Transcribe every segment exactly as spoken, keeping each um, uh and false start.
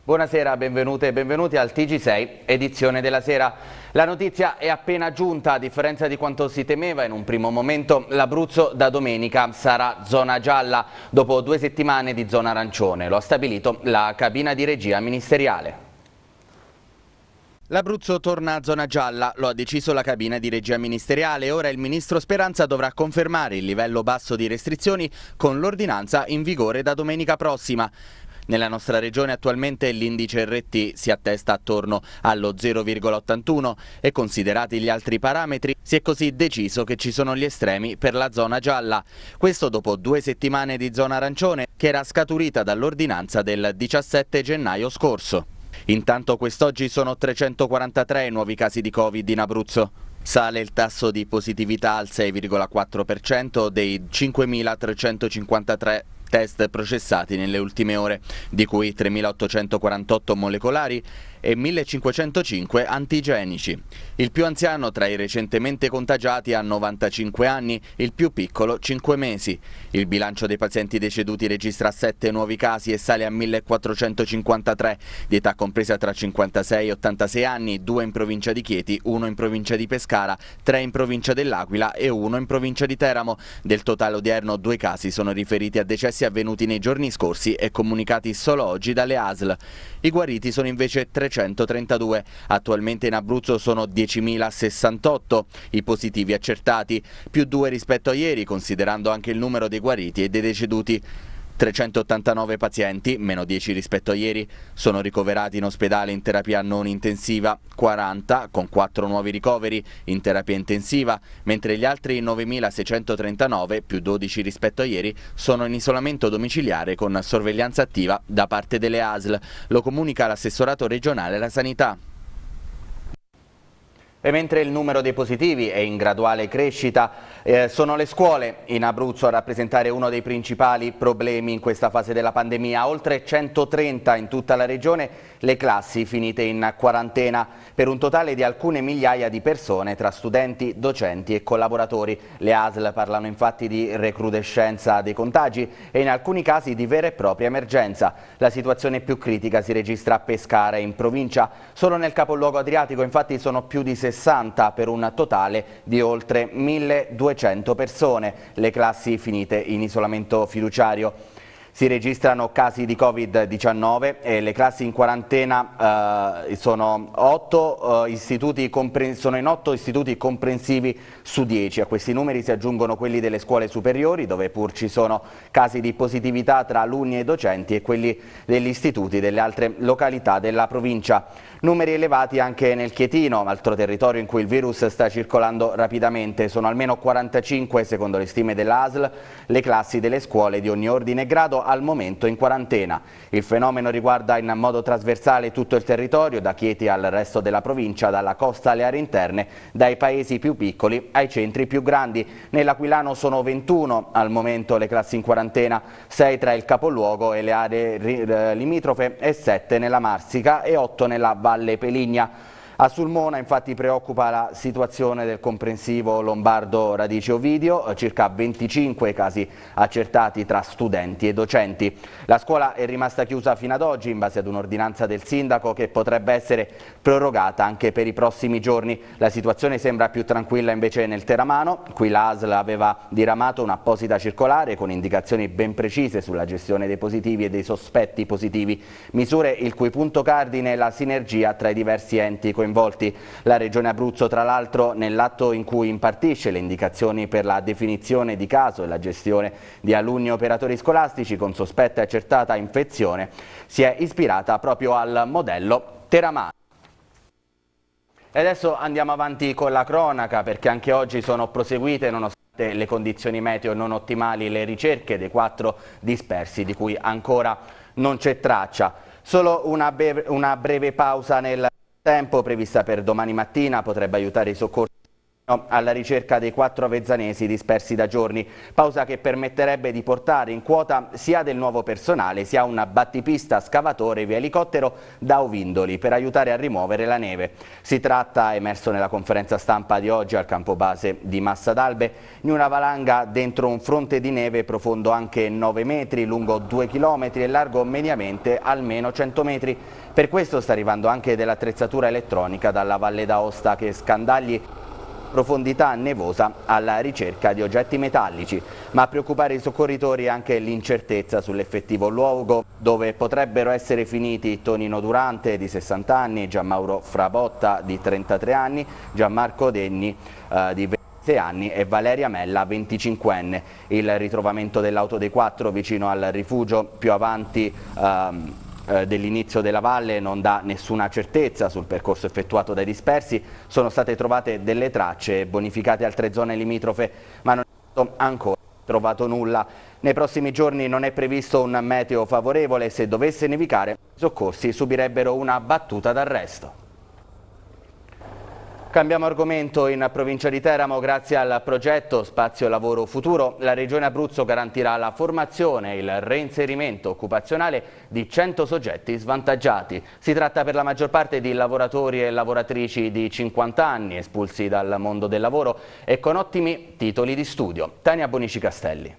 Buonasera, benvenute e benvenuti al T G sei, edizione della sera. La notizia è appena giunta, a differenza di quanto si temeva in un primo momento, l'Abruzzo da domenica sarà zona gialla, dopo due settimane di zona arancione. Lo ha stabilito la cabina di regia ministeriale. L'Abruzzo torna a zona gialla, lo ha deciso la cabina di regia ministeriale. Ora il ministro Speranza dovrà confermare il livello basso di restrizioni con l'ordinanza in vigore da domenica prossima. Nella nostra regione attualmente l'indice R T si attesta attorno allo zero virgola ottantuno e considerati gli altri parametri si è così deciso che ci sono gli estremi per la zona gialla. Questo dopo due settimane di zona arancione che era scaturita dall'ordinanza del diciassette gennaio scorso. Intanto quest'oggi sono trecentoquarantatré i nuovi casi di Covid in Abruzzo. Sale il tasso di positività al sei virgola quattro per cento dei cinquemilatrecentocinquantatré test processati nelle ultime ore, di cui tremilaottocentoquarantotto molecolari e millecinquecentocinque antigenici. Il più anziano tra i recentemente contagiati ha novantacinque anni, il più piccolo cinque mesi. Il bilancio dei pazienti deceduti registra sette nuovi casi e sale a millequattrocentocinquantatré, di età compresa tra cinquantasei e ottantasei anni, due in provincia di Chieti, uno in provincia di Pescara, tre in provincia dell'Aquila e uno in provincia di Teramo. Del totale odierno due casi sono riferiti a decessi avvenuti nei giorni scorsi e comunicati solo oggi dalle A S L. I guariti sono invece trecentotrentadue. Attualmente in Abruzzo sono diecimilasessantotto i positivi accertati, più due rispetto a ieri, considerando anche il numero dei guariti e dei deceduti. trecentottantanove pazienti, meno dieci rispetto a ieri, sono ricoverati in ospedale in terapia non intensiva, quaranta con quattro nuovi ricoveri in terapia intensiva, mentre gli altri novemilaseicentotrentanove, più dodici rispetto a ieri, sono in isolamento domiciliare con sorveglianza attiva da parte delle A S L. Lo comunica l'assessorato regionale alla sanità. E mentre il numero dei positivi è in graduale crescita, eh, sono le scuole in Abruzzo a rappresentare uno dei principali problemi in questa fase della pandemia. Oltre centotrenta in tutta la regione le classi finite in quarantena, per un totale di alcune migliaia di persone tra studenti, docenti e collaboratori. Le A S L parlano infatti di recrudescenza dei contagi e in alcuni casi di vera e propria emergenza. La situazione più critica si registra a Pescara, in provincia. Solo nel capoluogo adriatico infatti sono più di sessanta per un totale di oltre milleduecento persone, le classi finite in isolamento fiduciario. Si registrano casi di Covid diciannove e le classi in quarantena eh, sono, otto, eh, istituti sono in otto istituti comprensivi su dieci. A questi numeri si aggiungono quelli delle scuole superiori, dove pur ci sono casi di positività tra alunni e docenti, e quelli degli istituti delle altre località della provincia. Numeri elevati anche nel Chietino, altro territorio in cui il virus sta circolando rapidamente. Sono almeno quarantacinque, secondo le stime dell'A S L, le classi delle scuole di ogni ordine e grado al momento in quarantena. Il fenomeno riguarda in modo trasversale tutto il territorio, da Chieti al resto della provincia, dalla costa alle aree interne, dai paesi più piccoli ai centri più grandi. Nell'Aquilano sono ventuno al momento le classi in quarantena, sei tra il capoluogo e le aree limitrofe e sette nella Marsica e otto nella Valle Peligna. A Sulmona infatti preoccupa la situazione del comprensivo Lombardo Radice Ovidio, circa venticinque casi accertati tra studenti e docenti. La scuola è rimasta chiusa fino ad oggi in base ad un'ordinanza del sindaco che potrebbe essere prorogata anche per i prossimi giorni. La situazione sembra più tranquilla invece nel Teramano. Qui l'A S L aveva diramato un'apposita circolare con indicazioni ben precise sulla gestione dei positivi e dei sospetti positivi, misure il cui punto cardine è la sinergia tra i diversi enti coinvolti. La Regione Abruzzo, tra l'altro, nell'atto in cui impartisce le indicazioni per la definizione di caso e la gestione di alunni e operatori scolastici con sospetta e accertata infezione, si è ispirata proprio al modello Teramano. E adesso andiamo avanti con la cronaca, perché anche oggi sono proseguite, nonostante le condizioni meteo non ottimali, le ricerche dei quattro dispersi di cui ancora non c'è traccia. Solo una breve, una breve pausa nel tempo prevista per domani mattina potrebbe aiutare i soccorsi alla ricerca dei quattro avezzanesi dispersi da giorni, pausa che permetterebbe di portare in quota sia del nuovo personale sia un battipista scavatore via elicottero da Ovindoli per aiutare a rimuovere la neve. Si tratta, emerso nella conferenza stampa di oggi al campo base di Massa d'Albe, di una valanga dentro un fronte di neve profondo anche nove metri, lungo due chilometri e largo mediamente almeno cento metri. Per questo sta arrivando anche dell'attrezzatura elettronica dalla Valle d'Aosta che scandagli profondità nevosa alla ricerca di oggetti metallici, ma a preoccupare i soccorritori è anche l'incertezza sull'effettivo luogo dove potrebbero essere finiti Tonino Durante di sessanta anni, Gianmauro Frabotta di trentatré anni, Gianmarco Denni eh, di ventisei anni e Valeria Mella venticinquenne. Il ritrovamento dell'auto dei quattro vicino al rifugio più avanti ehm, dell'inizio della valle non dà nessuna certezza sul percorso effettuato dai dispersi. Sono state trovate delle tracce bonificate altre zone limitrofe, ma non è stato ancora trovato nulla. Nei prossimi giorni non è previsto un meteo favorevole. Se dovesse nevicare, i soccorsi subirebbero una battuta d'arresto. Cambiamo argomento. In provincia di Teramo, grazie al progetto Spazio Lavoro Futuro, la Regione Abruzzo garantirà la formazione e il reinserimento occupazionale di cento soggetti svantaggiati. Si tratta per la maggior parte di lavoratori e lavoratrici di cinquanta anni espulsi dal mondo del lavoro e con ottimi titoli di studio. Tania Bonici Castelli.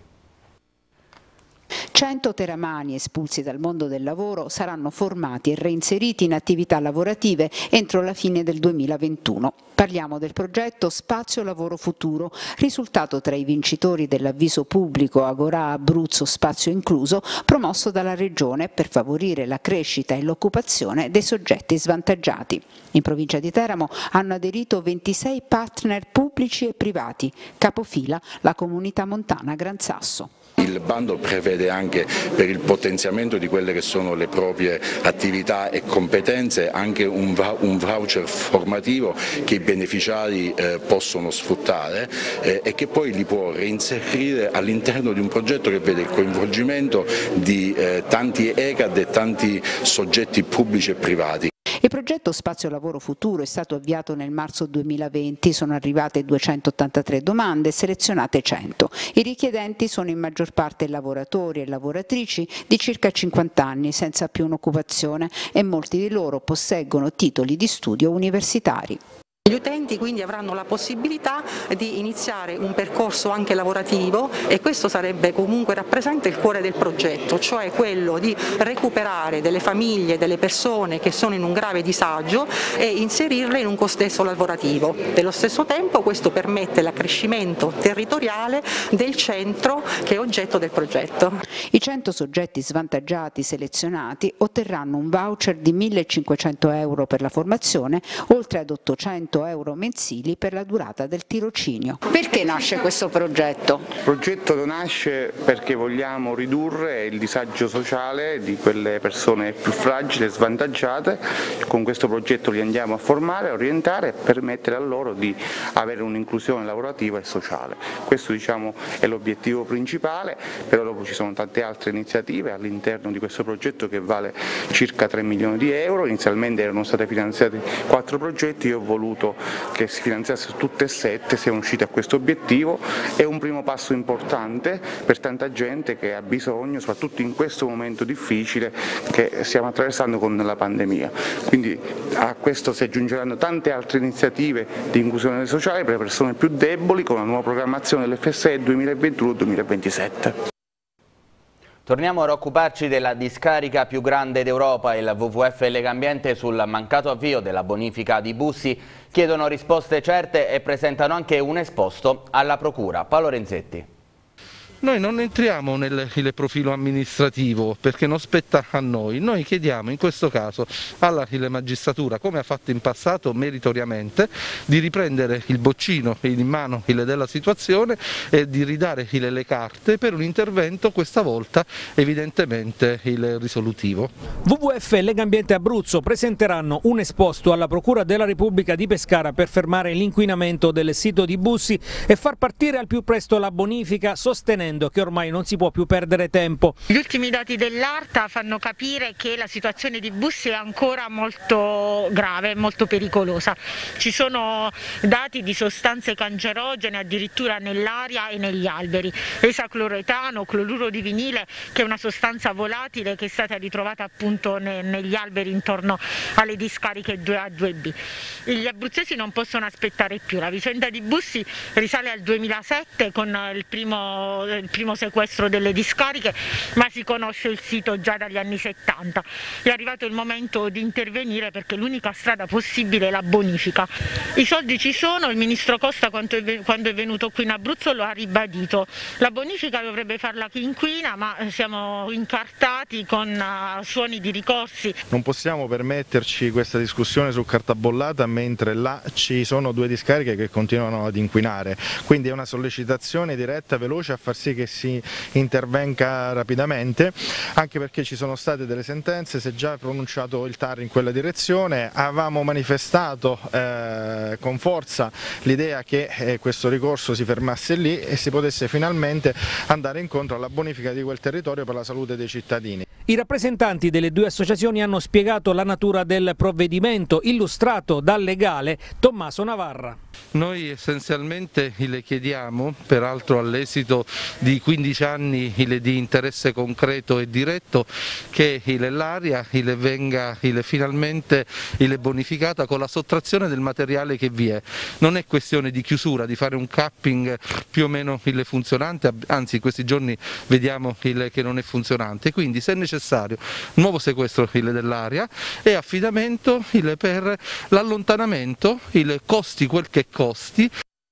cento teramani espulsi dal mondo del lavoro saranno formati e reinseriti in attività lavorative entro la fine del duemilaventuno. Parliamo del progetto Spazio Lavoro Futuro, risultato tra i vincitori dell'avviso pubblico Agorà Abruzzo Spazio Incluso, promosso dalla Regione per favorire la crescita e l'occupazione dei soggetti svantaggiati. In provincia di Teramo hanno aderito ventisei partner pubblici e privati, capofila la Comunità Montana Gran Sasso. Il bando prevede anche per il potenziamento di quelle che sono le proprie attività e competenze anche un voucher formativo che i beneficiari eh, possono sfruttare eh, e che poi li può reinserire all'interno di un progetto che vede il coinvolgimento di eh, tanti E C A D e tanti soggetti pubblici e privati. Il progetto Spazio Lavoro Futuro è stato avviato nel marzo duemilaventi, sono arrivate duecentottantatré domande, selezionate cento. I richiedenti sono in maggior parte lavoratori e lavoratrici di circa cinquanta anni senza più un'occupazione e molti di loro posseggono titoli di studio universitari. Gli utenti quindi avranno la possibilità di iniziare un percorso anche lavorativo e questo sarebbe comunque rappresenta il cuore del progetto, cioè quello di recuperare delle famiglie, delle persone che sono in un grave disagio e inserirle in un contesto lavorativo. Nello stesso tempo questo permette l'accrescimento territoriale del centro che è oggetto del progetto. I cento soggetti svantaggiati selezionati otterranno un voucher di millecinquecento euro per la formazione, oltre ad ottocento euro mensili per la durata del tirocinio. Perché nasce questo progetto? Il progetto nasce perché vogliamo ridurre il disagio sociale di quelle persone più fragili e svantaggiate. Con questo progetto li andiamo a formare, a orientare e permettere a loro di avere un'inclusione lavorativa e sociale. Questo diciamo è l'obiettivo principale, però dopo ci sono tante altre iniziative all'interno di questo progetto che vale circa tre milioni di euro. Inizialmente erano state finanziati quattro progetti, io ho voluto che si finanziassero tutte e sette, siamo usciti a questo obiettivo. È un primo passo importante per tanta gente che ha bisogno, soprattutto in questo momento difficile che stiamo attraversando con la pandemia. Quindi a questo si aggiungeranno tante altre iniziative di inclusione sociale per le persone più deboli con la nuova programmazione dell'F S E duemilaventuno duemilaventisette. Torniamo a occuparci della discarica più grande d'Europa. Il W W F e Legambiente sul mancato avvio della bonifica di Bussi chiedono risposte certe e presentano anche un esposto alla Procura. Paolo Renzetti. Noi non entriamo nel, nel profilo amministrativo perché non spetta a noi, noi chiediamo in questo caso alla magistratura, come ha fatto in passato meritoriamente, di riprendere il boccino in mano della situazione e di ridare le carte per un intervento questa volta evidentemente il risolutivo. W W F e Legambiente Abruzzo presenteranno un esposto alla Procura della Repubblica di Pescara per fermare l'inquinamento del sito di Bussi e far partire al più presto la bonifica, sostenendo ribadendo che ormai non si può più perdere tempo. Gli ultimi dati dell'ARTA fanno capire che la situazione di Bussi è ancora molto grave, molto pericolosa. Ci sono dati di sostanze cancerogene addirittura nell'aria e negli alberi, esacloretano, cloruro di vinile, che è una sostanza volatile che è stata ritrovata appunto ne, negli alberi intorno alle discariche due A due B. Gli abruzzesi non possono aspettare più, la vicenda di Bussi risale al duemilasette con il primo, il primo sequestro delle discariche, ma si conosce il sito già dagli anni settanta. È arrivato il momento di intervenire perché l'unica strada possibile è la bonifica. I soldi ci sono, il ministro Costa quando è venuto qui in Abruzzo lo ha ribadito. La bonifica dovrebbe farla chi inquina, ma siamo incartati con suoni di ricorsi. Non possiamo permetterci questa discussione su carta bollata mentre là ci sono due discariche che continuano ad inquinare, quindi è una sollecitazione diretta, veloce, a far sì che si intervenga rapidamente, anche perché ci sono state delle sentenze, si è già pronunciato il T A R in quella direzione. Avevamo manifestato eh, con forza l'idea che eh, questo ricorso si fermasse lì e si potesse finalmente andare incontro alla bonifica di quel territorio per la salute dei cittadini. I rappresentanti delle due associazioni hanno spiegato la natura del provvedimento illustrato dal legale Tommaso Navarra. Noi essenzialmente le chiediamo, peraltro all'esito di quindici anni di interesse concreto e diretto, che l'area venga finalmente bonificata con la sottrazione del materiale che vi è. Non è questione di chiusura, di fare un capping più o meno funzionante, anzi in questi giorni vediamo che non è funzionante, quindi se è necessario nuovo sequestro dell'area e affidamento per l'allontanamento, costi quel che costi.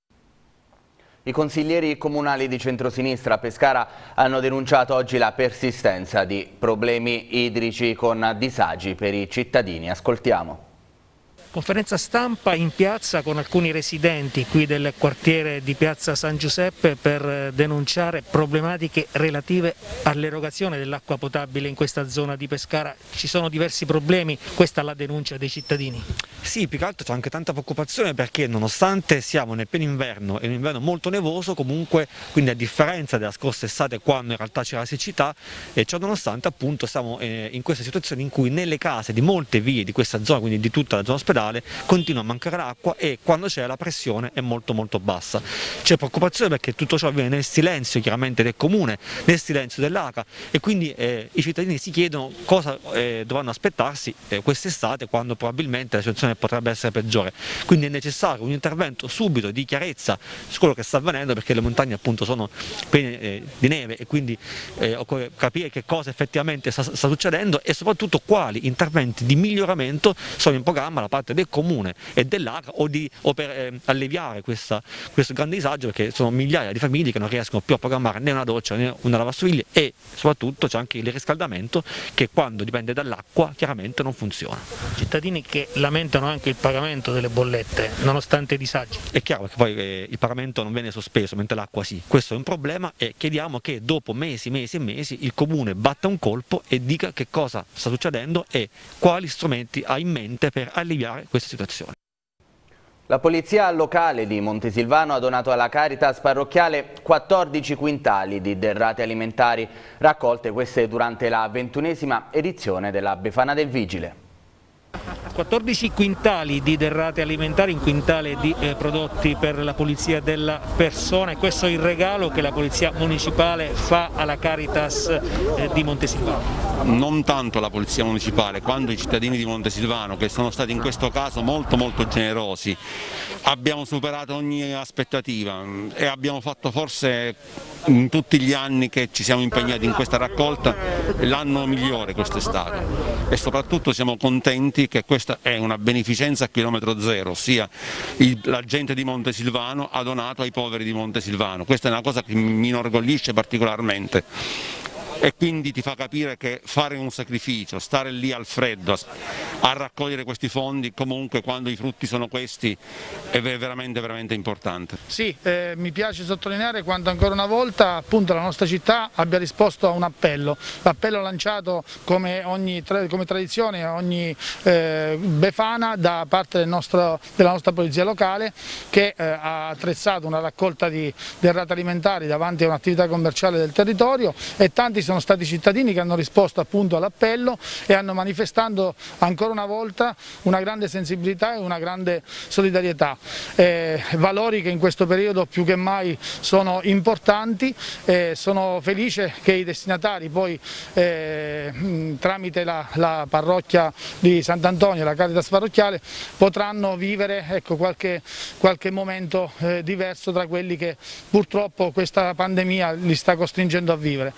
I consiglieri comunali di centrosinistra a Pescara hanno denunciato oggi la persistenza di problemi idrici con disagi per i cittadini. Ascoltiamo. Conferenza stampa in piazza con alcuni residenti qui del quartiere di Piazza San Giuseppe per denunciare problematiche relative all'erogazione dell'acqua potabile in questa zona di Pescara. Ci sono diversi problemi, questa è la denuncia dei cittadini. Sì, più che altro c'è anche tanta preoccupazione perché nonostante siamo nel pieno inverno e un inverno molto nevoso, comunque, quindi a differenza della scorsa estate quando in realtà c'era la siccità, e ciò nonostante appunto siamo eh, in questa situazione in cui nelle case di molte vie di questa zona, quindi di tutta la zona ospedale, continua a mancare l'acqua e quando c'è la pressione è molto molto bassa. C'è preoccupazione perché tutto ciò avviene nel silenzio chiaramente del comune, nel silenzio dell'A C A, e quindi eh, i cittadini si chiedono cosa eh, dovranno aspettarsi eh, quest'estate quando probabilmente la situazione potrebbe essere peggiore. Quindi è necessario un intervento subito di chiarezza su quello che sta avvenendo, perché le montagne appunto sono piene eh, di neve e quindi eh, occorre capire che cosa effettivamente sta, sta succedendo e soprattutto quali interventi di miglioramento sono in programma da parte del comune e dell'A C A o, di, o per eh, alleviare questa, questo grande disagio, perché sono migliaia di famiglie che non riescono più a programmare né una doccia né una lavastoviglie, e soprattutto c'è anche il riscaldamento che quando dipende dall'acqua chiaramente non funziona. Cittadini che lamentano anche il pagamento delle bollette nonostante i disagi. È chiaro che poi eh, il pagamento non viene sospeso mentre l'acqua sì, questo è un problema e chiediamo che dopo mesi, mesi e mesi il comune batta un colpo e dica che cosa sta succedendo e quali strumenti ha in mente per alleviare questa situazione. La polizia locale di Montesilvano ha donato alla Caritas parrocchiale quattordici quintali di derrate alimentari, raccolte queste durante la ventunesima edizione della Befana del Vigile. quattordici quintali di derrate alimentari, un quintale di eh, prodotti per la pulizia della persona, e questo è il regalo che la polizia municipale fa alla Caritas eh, di Montesilvano. Non tanto la polizia municipale quanto i cittadini di Montesilvano, che sono stati in questo caso molto molto generosi. Abbiamo superato ogni aspettativa e abbiamo fatto forse in tutti gli anni che ci siamo impegnati in questa raccolta l'anno migliore quest'estate, e soprattutto siamo contenti che questa è una beneficenza a chilometro zero, ossia il, la gente di Montesilvano ha donato ai poveri di Montesilvano. Questa è una cosa che mi inorgoglisce particolarmente e quindi ti fa capire che fare un sacrificio, stare lì al freddo, a raccogliere questi fondi, comunque quando i frutti sono questi è veramente, veramente importante. Sì, eh, mi piace sottolineare quanto ancora una volta appunto la nostra città abbia risposto a un appello, l'appello lanciato come, ogni, come tradizione, ogni eh, Befana da parte del nostro, della nostra polizia locale, che eh, ha attrezzato una raccolta di derrate alimentari davanti a un'attività commerciale del territorio, e tanti sono stati i cittadini che hanno risposto appunto all'appello e hanno manifestando ancora una volta una grande sensibilità e una grande solidarietà, eh, valori che in questo periodo più che mai sono importanti. Eh, sono felice che i destinatari poi eh, tramite la, la parrocchia di Sant'Antonio, la Caritas parrocchiale, potranno vivere ecco, qualche, qualche momento eh, diverso tra quelli che purtroppo questa pandemia li sta costringendo a vivere.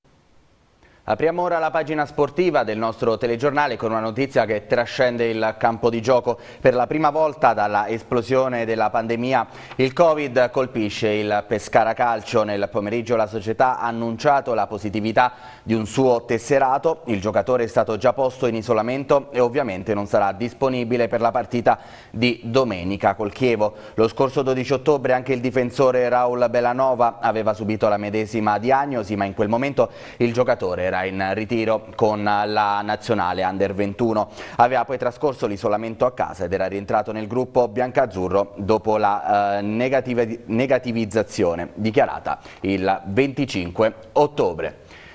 Apriamo ora la pagina sportiva del nostro telegiornale con una notizia che trascende il campo di gioco. Per la prima volta dalla esplosione della pandemia il Covid colpisce il Pescara Calcio. Nel pomeriggio la società ha annunciato la positività di un suo tesserato. Il giocatore è stato già posto in isolamento e ovviamente non sarà disponibile per la partita di domenica col Chievo. Lo scorso dodici ottobre anche il difensore Raul Bellanova aveva subito la medesima diagnosi, ma in quel momento il giocatore era in ritiro con la nazionale under ventuno. Aveva poi trascorso l'isolamento a casa ed era rientrato nel gruppo biancazzurro dopo la eh, negativ- negativizzazione dichiarata il venticinque ottobre.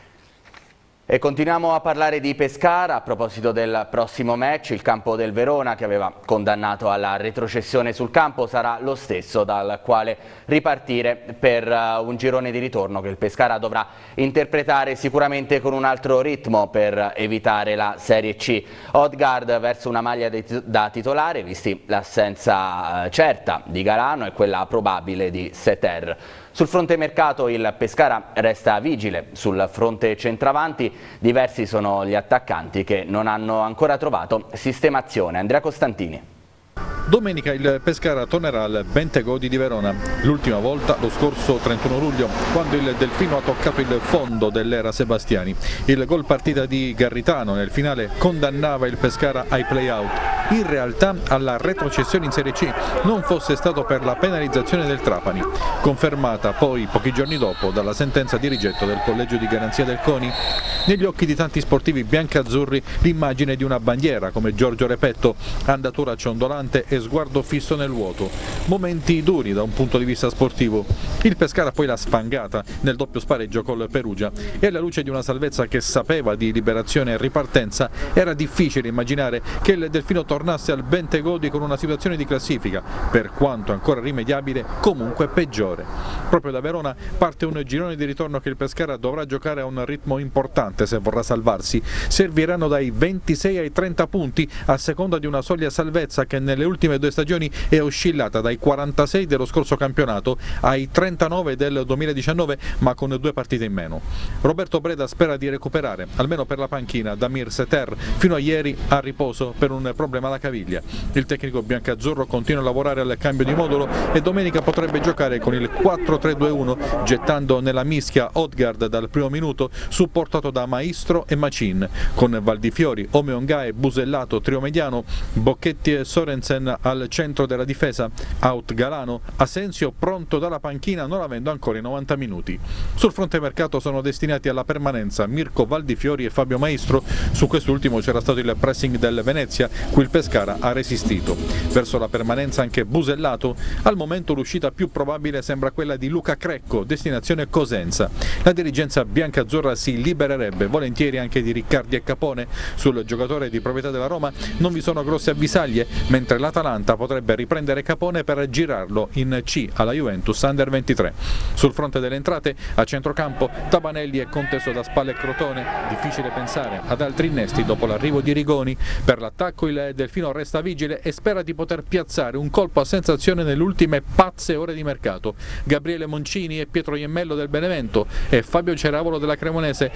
E continuiamo a parlare di Pescara a proposito del prossimo match. Il campo del Verona, che aveva condannato alla retrocessione sul campo, sarà lo stesso dal quale ripartire per un girone di ritorno che il Pescara dovrà interpretare sicuramente con un altro ritmo per evitare la Serie C. Odgaard verso una maglia da titolare, visti l'assenza certa di Galano e quella probabile di Seter. Sul fronte mercato il Pescara resta vigile, sul fronte centravanti diversi sono gli attaccanti che non hanno ancora trovato sistemazione. Andrea Costantini. Domenica il Pescara tornerà al Bentegodi di Verona, l'ultima volta lo scorso trentuno luglio, quando il Delfino ha toccato il fondo dell'era Sebastiani. Il gol partita di Garritano nel finale condannava il Pescara ai play-out, in realtà alla retrocessione in Serie C, non fosse stato per la penalizzazione del Trapani, confermata poi pochi giorni dopo dalla sentenza di rigetto del collegio di garanzia del CONI. Negli occhi di tanti sportivi biancazzurri l'immagine di una bandiera come Giorgio Repetto, andatura ciondolante e sguardo fisso nel vuoto, momenti duri da un punto di vista sportivo. Il Pescara poi l'ha sfangata nel doppio spareggio col Perugia e alla luce di una salvezza che sapeva di liberazione e ripartenza era difficile immaginare che il Delfino tornasse al Bentegodi con una situazione di classifica, per quanto ancora rimediabile, comunque peggiore. Proprio da Verona parte un girone di ritorno che il Pescara dovrà giocare a un ritmo importante se vorrà salvarsi. Serviranno dai ventisei ai trenta punti a seconda di una soglia salvezza che nelle ultime due stagioni è oscillata dai quarantasei dello scorso campionato ai trentanove del duemiladiciannove, ma con due partite in meno. Roberto Breda spera di recuperare, almeno per la panchina, Damir Seter, fino a ieri a riposo per un problema alla caviglia. Il tecnico biancazzurro continua a lavorare al cambio di modulo e domenica potrebbe giocare con il quattro tre due uno, gettando nella mischia Odgaard dal primo minuto, supportato da Maestro e Macin, con Valdifiori, Omeonga e Busellato trio mediano, Bocchetti e Sorensen al centro della difesa, out Galano, Asensio pronto dalla panchina non avendo ancora i novanta minuti. Sul fronte mercato sono destinati alla permanenza Mirko Valdifiori e Fabio Maestro. Su quest'ultimo c'era stato il pressing del Venezia, cui il Pescara ha resistito. Verso la permanenza anche Busellato. Al momento l'uscita più probabile sembra quella di Luca Crecco, destinazione Cosenza. La dirigenza biancazzurra si libererebbe volentieri anche di Riccardi e Capone. Sul giocatore di proprietà della Roma non vi sono grosse avvisaglie, mentre l'Atalanta potrebbe riprendere Capone per girarlo in C alla Juventus under ventitré. Sul fronte delle entrate, a centrocampo, Tabanelli è conteso da Spalle e Crotone. Difficile pensare ad altri innesti dopo l'arrivo di Rigoni. Per l'attacco il Delfino resta vigile e spera di poter piazzare un colpo a sensazione nelle ultime pazze ore di mercato. Gabriele Moncini e Pietro Iemmello del Benevento e Fabio Ceravolo della Cremonese al momento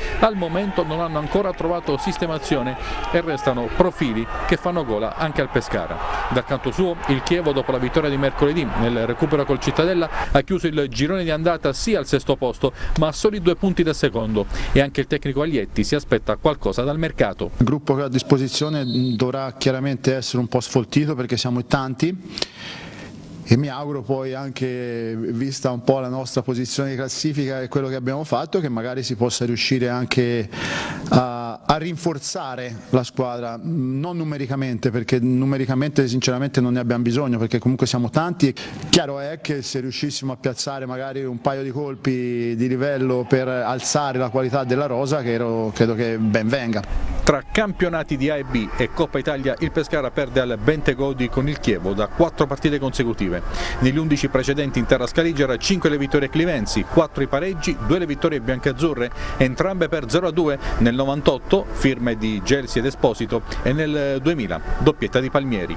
momento non hanno ancora trovato sistemazione e restano profili che fanno gola anche al Pescara. Dal canto suo il Chievo, dopo la vittoria di mercoledì nel recupero col Cittadella, ha chiuso il girone di andata sì al sesto posto ma a soli due punti dal secondo, e anche il tecnico Aglietti si aspetta qualcosa dal mercato. Il gruppo che ho a disposizione dovrà chiaramente essere un po' sfoltito perché siamo tanti, e mi auguro poi, anche vista un po' la nostra posizione di classifica e quello che abbiamo fatto, che magari si possa riuscire anche a, a rinforzare la squadra, non numericamente, perché numericamente sinceramente non ne abbiamo bisogno, perché comunque siamo tanti. Chiaro è che se riuscissimo a piazzare magari un paio di colpi di livello per alzare la qualità della rosa, credo, credo che ben venga. Tra campionati di A e B e Coppa Italia il Pescara perde al Bentegodi con il Chievo da quattro partite consecutive. Negli undici precedenti in terra scaligera cinque le vittorie clivensi, quattro i pareggi, due le vittorie biancazzurre, entrambe per zero a due nel novantotto, firme di Gelsi ed Esposito, e nel duemila, doppietta di Palmieri.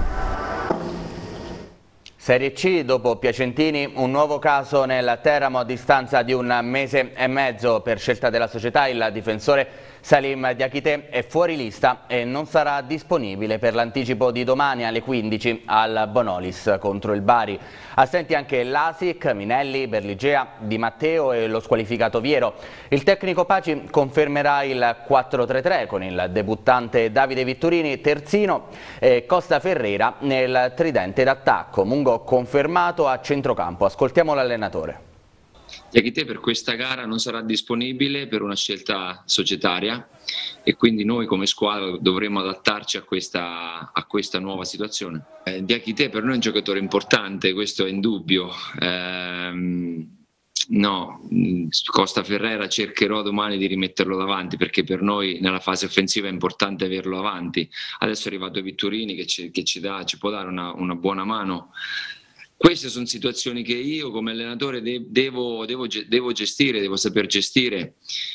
Serie C, dopo Piacentini, un nuovo caso nel Teramo a distanza di un mese e mezzo. Per scelta della società il difensore Salim Diakité è fuori lista e non sarà disponibile per l'anticipo di domani alle quindici al Bonolis contro il Bari. Assenti anche Lasic, Minelli, Berligea, Di Matteo e lo squalificato Viero. Il tecnico Paci confermerà il quattro tre tre con il debuttante Davide Vittorini terzino e Costa Ferreira nel tridente d'attacco. Mungo confermato a centrocampo. Ascoltiamo l'allenatore. Diakité per questa gara non sarà disponibile per una scelta societaria e quindi noi come squadra dovremo adattarci a questa, a questa nuova situazione. Eh, Diakité per noi è un giocatore importante, questo è indubbio. Ehm, no, Costa Ferreira cercherò domani di rimetterlo davanti, perché per noi nella fase offensiva è importante averlo avanti. Adesso è arrivato Vittorini che ci, che ci, dà, ci può dare una, una buona mano. Queste sono situazioni che io come allenatore de devo, devo, devo gestire, devo saper gestire.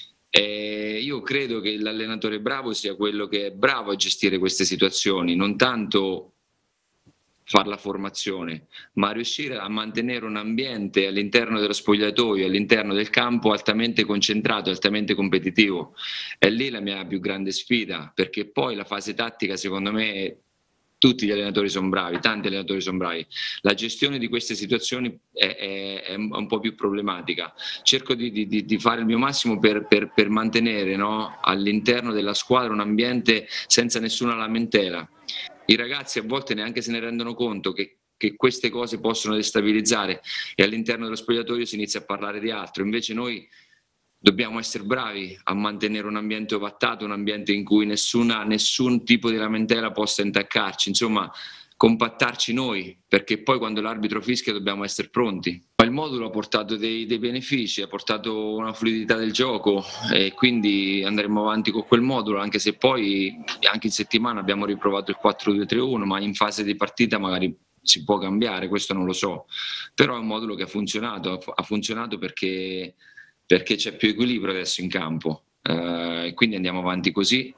E io credo che l'allenatore bravo sia quello che è bravo a gestire queste situazioni, non tanto fare la formazione, ma riuscire a mantenere un ambiente all'interno dello spogliatoio, all'interno del campo altamente concentrato, altamente competitivo. È lì la mia più grande sfida, perché poi la fase tattica secondo me tutti gli allenatori sono bravi, tanti allenatori sono bravi. La gestione di queste situazioni è, è, è un po' più problematica. Cerco di, di, di fare il mio massimo per, per, per mantenere, no, all'interno della squadra un ambiente senza nessuna lamentela. I ragazzi a volte neanche se ne rendono conto che, che queste cose possono destabilizzare e all'interno dello spogliatoio si inizia a parlare di altro. Invece noi dobbiamo essere bravi a mantenere un ambiente ovattato, un ambiente in cui nessuna, nessun tipo di lamentela possa intaccarci, insomma compattarci noi, perché poi quando l'arbitro fischia dobbiamo essere pronti. Il modulo ha portato dei, dei benefici, ha portato una fluidità del gioco e quindi andremo avanti con quel modulo, anche se poi anche in settimana abbiamo riprovato il quattro due tre uno, ma in fase di partita magari si può cambiare, questo non lo so, però è un modulo che ha funzionato, ha funzionato perché perché c'è più equilibrio adesso in campo e uh, quindi andiamo avanti così,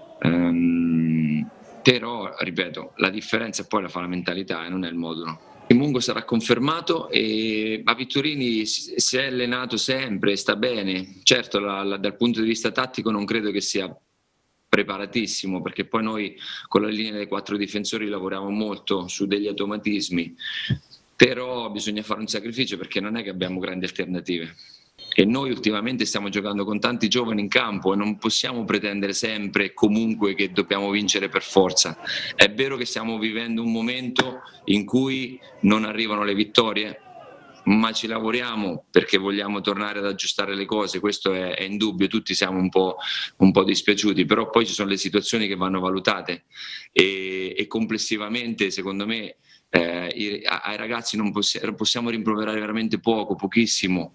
um, però ripeto, la differenza poi la fa la mentalità e non è il modulo. Il Mungo sarà confermato e a Vittorini si è allenato sempre, sta bene, certo la, la, dal punto di vista tattico non credo che sia preparatissimo, perché poi noi con la linea dei quattro difensori lavoriamo molto su degli automatismi, però bisogna fare un sacrificio perché non è che abbiamo grandi alternative. E noi ultimamente stiamo giocando con tanti giovani in campo e non possiamo pretendere sempre e comunque che dobbiamo vincere per forza. È vero che stiamo vivendo un momento in cui non arrivano le vittorie, ma ci lavoriamo perché vogliamo tornare ad aggiustare le cose, questo è, è indubbio, tutti siamo un po', un po' dispiaciuti, però poi ci sono le situazioni che vanno valutate e, e complessivamente secondo me eh, i, ai ragazzi non possi possiamo rimproverare veramente poco, pochissimo.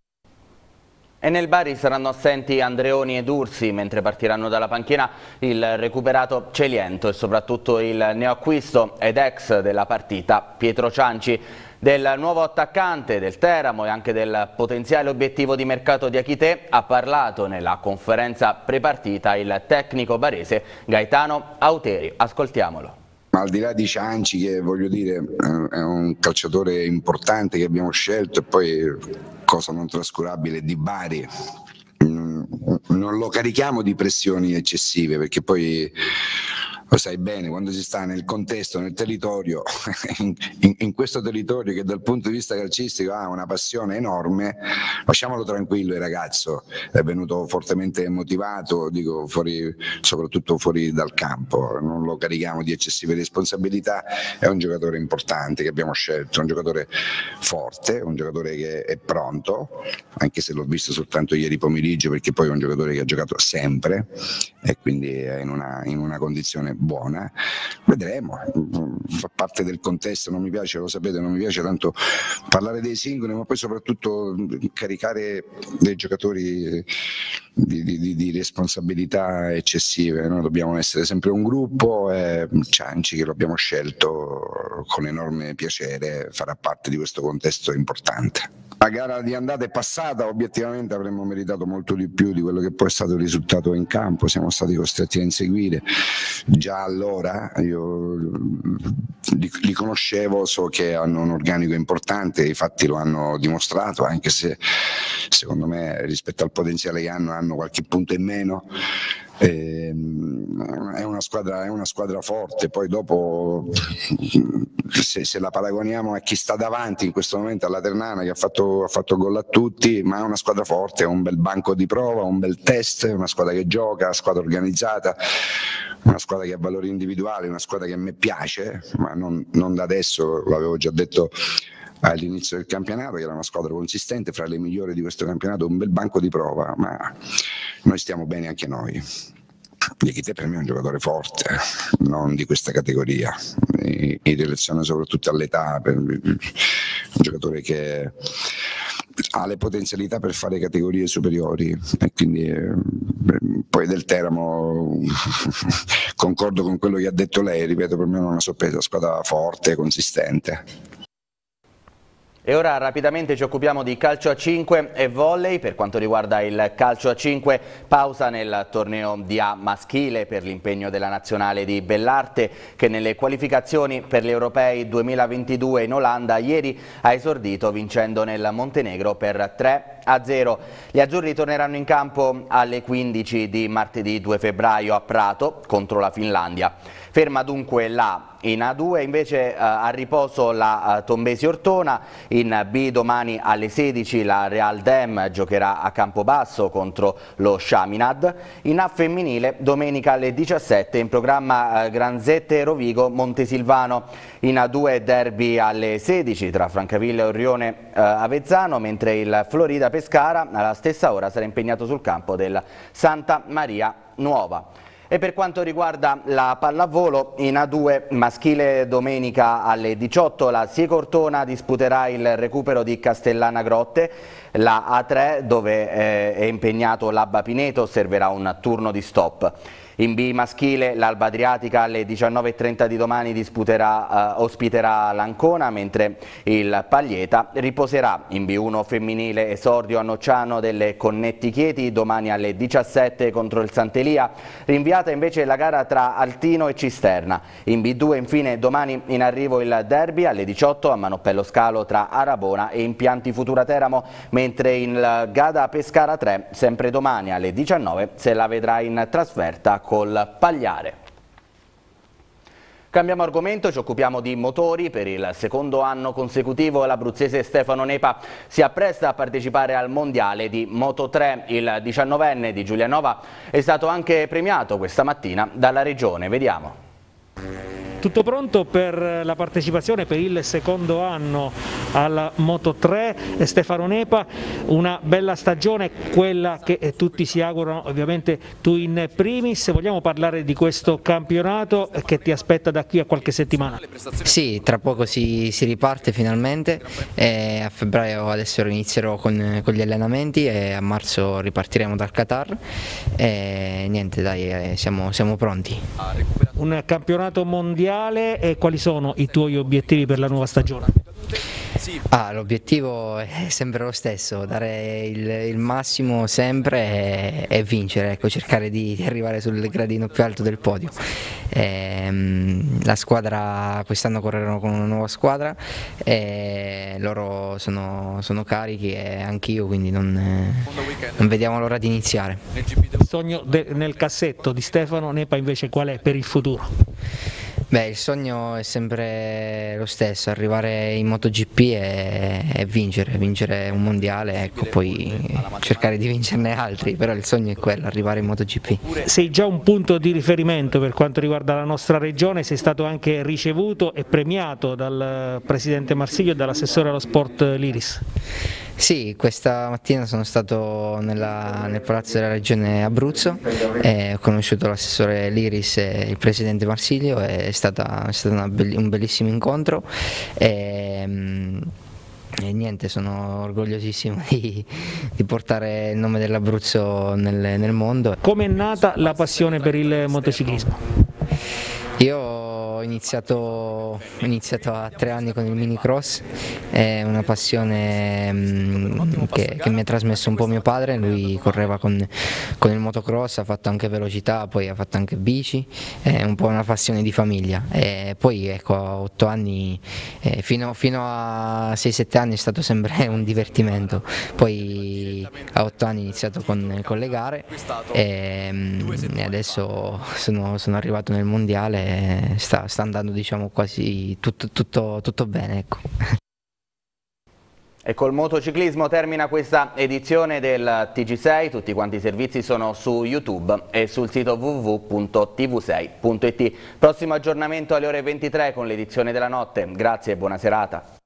E nel Bari saranno assenti Andreoni ed Ursi, mentre partiranno dalla panchina il recuperato Celiento e soprattutto il neoacquisto ed ex della partita Pietro Cianci. Del nuovo attaccante del Teramo e anche del potenziale obiettivo di mercato di Diakité ha parlato nella conferenza prepartita il tecnico barese Gaetano Auteri. Ascoltiamolo. Ma al di là di Cianci, che voglio dire è un calciatore importante che abbiamo scelto, e poi cosa non trascurabile di Bari, non lo carichiamo di pressioni eccessive, perché poi lo sai bene, quando si sta nel contesto, nel territorio, in, in, in questo territorio che dal punto di vista calcistico ha una passione enorme, lasciamolo tranquillo il ragazzo, è venuto fortemente motivato, dico fuori, soprattutto fuori dal campo, non lo carichiamo di eccessive responsabilità, è un giocatore importante che abbiamo scelto, è un giocatore forte, un giocatore che è pronto, anche se l'ho visto soltanto ieri pomeriggio, perché poi è un giocatore che ha giocato sempre e quindi è in una, in una condizione buona. Vedremo, fa parte del contesto, non mi piace, lo sapete, non mi piace tanto parlare dei singoli, ma poi soprattutto caricare dei giocatori di, di, di responsabilità eccessive. Noi dobbiamo essere sempre un gruppo e Cianci, che lo abbiamo scelto con enorme piacere, farà parte di questo contesto importante. La gara di andata è passata, obiettivamente avremmo meritato molto di più di quello che poi è stato il risultato in campo, siamo stati costretti a inseguire. Già allora io li, li conoscevo, so che hanno un organico importante, i fatti lo hanno dimostrato, anche se secondo me rispetto al potenziale che hanno hanno qualche punto in meno. È una squadra, è una squadra forte, poi dopo se, se la paragoniamo a chi sta davanti in questo momento, alla Ternana, che ha fatto, ha fatto gol a tutti, ma è una squadra forte, è un bel banco di prova, un bel test, una squadra che gioca, una squadra organizzata, una squadra che ha valori individuali, una squadra che a me piace, ma non, non da adesso, l'avevo già detto all'inizio del campionato, che era una squadra consistente, fra le migliori di questo campionato, un bel banco di prova, ma noi stiamo bene anche noi. Diachité per me è un giocatore forte, non di questa categoria, in relazione soprattutto all'età, un giocatore che ha le potenzialità per fare categorie superiori, e quindi eh, poi del Teramo concordo con quello che ha detto lei, ripeto, per me è una sorpresa, squadra forte, consistente. E ora rapidamente ci occupiamo di calcio a cinque e volley. Per quanto riguarda il calcio a cinque, pausa nel torneo D A maschile per l'impegno della nazionale di Bellarte, che nelle qualificazioni per gli europei duemilaventidue in Olanda ieri ha esordito vincendo nel Montenegro per tre a zero. Gli azzurri torneranno in campo alle quindici di martedì due febbraio a Prato contro la Finlandia. Ferma dunque la in A due, invece eh, a riposo la eh, Tombesi Ortona. In B domani alle sedici la Real Dem giocherà a Campobasso contro lo Chaminade. In A femminile domenica alle diciassette in programma eh, Granzette Rovigo Montesilvano. In A due derby alle sedici tra Francavilla e Orione eh, Avezzano, mentre il Florida Pescara alla stessa ora sarà impegnato sul campo del Santa Maria Nuova. E per quanto riguarda la pallavolo, in A due maschile domenica alle diciotto la Sieco Ortona disputerà il recupero di Castellana Grotte. La A tre, dove eh, è impegnato l'Abba Pineto, osserverà un turno di stop. In B maschile l'Alba Adriatica alle diciannove e trenta di domani disputerà, eh, ospiterà l'Ancona, mentre il Paglieta riposerà. In B uno femminile esordio a Nocciano delle Connetti Chieti domani alle diciassette contro il Sant'Elia, rinviata invece la gara tra Altino e Cisterna. In B due infine domani in arrivo il derby alle diciotto a Manoppello Scalo tra Arabona e Impianti Futura Teramo, mentre il Gada Pescara tre sempre domani alle diciannove se la vedrà in trasferta col Pagliare. Cambiamo argomento, ci occupiamo di motori. Per il secondo anno consecutivo l'abruzzese Stefano Nepa si appresta a partecipare al mondiale di Moto tre. Il diciannovenne di Giulianova è stato anche premiato questa mattina dalla regione. Vediamo. Tutto pronto per la partecipazione per il secondo anno alla Moto tre, Stefano Nepa, una bella stagione, quella che tutti si augurano, ovviamente tu in primis. Vogliamo parlare di questo campionato che ti aspetta da qui a qualche settimana? Sì, tra poco si, si riparte finalmente, e a febbraio adesso inizierò con, con gli allenamenti e a marzo ripartiremo dal Qatar e niente, dai, siamo, siamo pronti. Un campionato mondiale, e quali sono i tuoi obiettivi per la nuova stagione? Ah, l'obiettivo è sempre lo stesso, dare il, il massimo sempre e, e vincere, ecco, cercare di, di arrivare sul gradino più alto del podio. E, la squadra, quest'anno correranno con una nuova squadra e loro sono, sono carichi e anch'io, quindi non, non vediamo l'ora di iniziare. Il sogno de, nel cassetto di Stefano Nepa invece qual è per il futuro? Beh, il sogno è sempre lo stesso, arrivare in MotoGP e, e vincere, vincere un mondiale, ecco, poi cercare di vincerne altri, però il sogno è quello, arrivare in MotoGP. Sei già un punto di riferimento per quanto riguarda la nostra regione, sei stato anche ricevuto e premiato dal presidente Marsiglio e dall'assessore allo sport Liris. Sì, questa mattina sono stato nella, nel Palazzo della Regione Abruzzo e ho conosciuto l'assessore Liris e il presidente Marsiglio, è stato un bellissimo incontro e, e niente, sono orgogliosissimo di, di portare il nome dell'Abruzzo nel, nel mondo. Come è nata la passione per il motociclismo? Io ho iniziato, ho iniziato a tre anni con il minicross, è una passione mh, che, che mi ha trasmesso un po' mio padre, lui correva con, con il motocross, ha fatto anche velocità, poi ha fatto anche bici, è un po' una passione di famiglia. E poi ecco, a otto anni, eh, fino, fino a sei sette anni è stato sempre un divertimento, poi a otto anni ho iniziato con, con le gare e, e adesso sono, sono arrivato nel mondiale. Sta, sta andando, diciamo, quasi tutto, tutto, tutto bene, ecco. E col motociclismo termina questa edizione del T G sei, tutti quanti i servizi sono su YouTube e sul sito w w w punto t v sei punto it. Prossimo aggiornamento alle ore ventitré con l'edizione della notte, grazie e buona serata.